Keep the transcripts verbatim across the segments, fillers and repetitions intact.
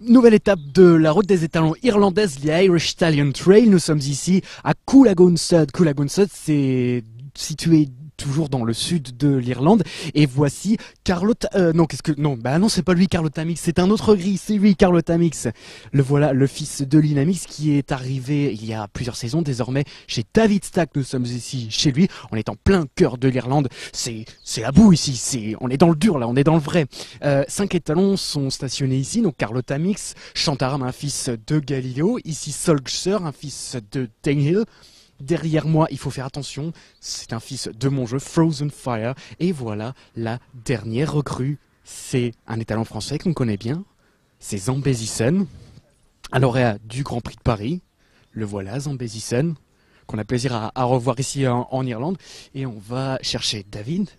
Nouvelle étape de la route des étalons irlandaises, les Irish Stallion Trail. Nous sommes ici à Coolagoonstud. Coolagoonstud, c'est situé toujours dans le sud de l'Irlande. Et voici Carlotta... Euh, non, qu'est-ce que... Non, bah non, c'est pas lui, Carlotta Mix. C'est un autre gris, c'est lui, Carlotta Mix. Le voilà, le fils de Lina Mix, qui est arrivé il y a plusieurs saisons désormais chez David Stack. Nous sommes ici chez lui. On est en plein cœur de l'Irlande. C'est c'est la boue ici. C'est on est dans le dur là, on est dans le vrai. Euh, cinq étalons sont stationnés ici. Donc Carlotta Mix, Shantaram, un fils de Galileo. Ici Solskjaer, un fils de Danehill. Derrière moi, il faut faire attention, c'est un fils de mon jeu, Frozen Fire. Et voilà la dernière recrue. C'est un étalon français qu'on connaît bien. C'est Zambezisen, un lauréat du Grand Prix de Paris. Le voilà, Zambezisen, qu'on a plaisir à, à revoir ici en, en Irlande. Et on va chercher David.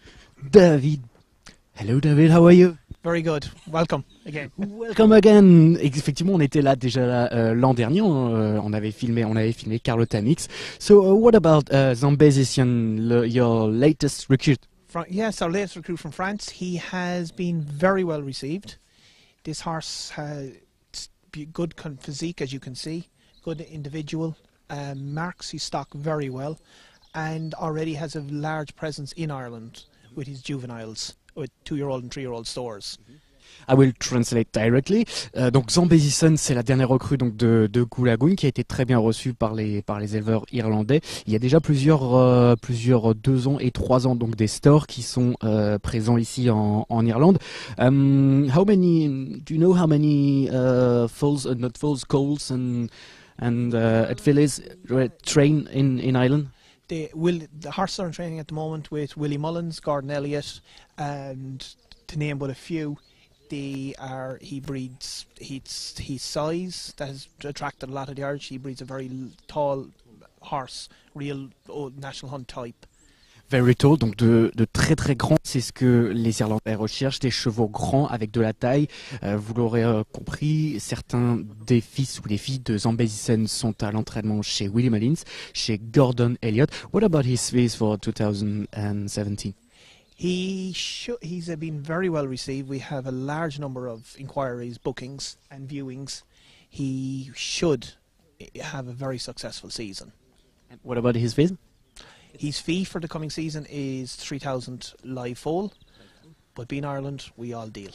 David. Hello David, how are you? Very good. Welcome again. Welcome again. Effectivement, on était là déjà là, euh, l'an dernier. On, euh, on avait filmé, on avait filmé Carlotta Mix. So, uh, what about uh, Zambezisen, le, your latest recruit? From, yes, our latest recruit from France. He has been very well received. This horse has good physique, as you can see, good individual, um, marks his stock very well, and already has a large presence in Ireland with his juveniles, with two-year-old and three-year-old stores. I will translate directly. Euh, donc Zambezisen, c'est la dernière recrue donc de, de Coolagoon qui a été très bien reçue par les par les éleveurs irlandais. Il y a déjà plusieurs euh, plusieurs deux ans et trois ans donc des stores qui sont euh, présents ici en, en Irlande. Um, how many? Do you know how many uh, foals, uh, not foals, coals and and uh, fillies train in in Ireland? The, Will, the horses are in training at the moment with Willie Mullins, Gordon Elliott, and to name but a few. They are, he breeds, he's, his size that has attracted a lot of the Irish. He breeds a very tall horse, real old national hunt type. Very tall, donc de, de très très grand, c'est ce que les Irlandais recherchent, des chevaux grands avec de la taille. Euh, vous l'aurez euh, compris, certains des fils ou des filles de Zambezisen sont à l'entraînement chez Willie Mullins, chez Gordon Elliott. What about his fees for two thousand seventeen? He should, he's been very well received. We have a large number of inquiries, bookings and viewings. He should have a very successful season. And what about his fees? His fee for the coming season is three thousand live foal. But being Ireland, we all deal.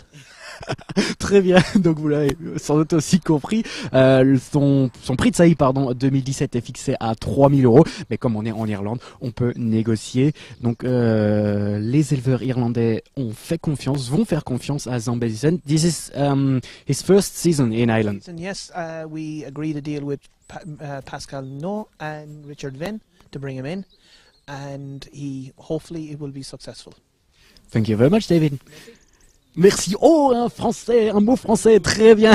Très bien, donc vous l'avez sans doute aussi compris. Euh, son, son prix de saillie, pardon, deux mille dix-sept est fixé à trois mille euros. Mais comme on est en Irlande, on peut négocier. Donc euh, les éleveurs irlandais ont fait confiance, vont faire confiance à Zambezisen. This is um, his first season in Ireland. Yes, uh, we agreed a deal with pa uh, Pascal No and Richard Vinn to bring him in. And he, hopefully it will be successful. Thank you very much, David. Merci. Oh, un français, un mot français, très bien.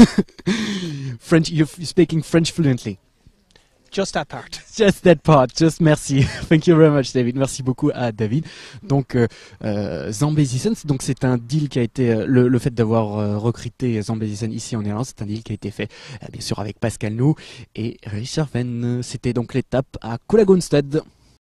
French, you're speaking French fluently. Just that part. Just that part. Just merci. Thank you very much, David. Merci beaucoup à David. Donc, euh, euh, Zambezisen, donc c'est un deal qui a été euh, le, le fait d'avoir euh, recruté Zambezisen ici en Irlande, c'est un deal qui a été fait euh, bien sûr avec Pascal Nou et Richard Venn. C'était donc l'étape à Coolagoonstud.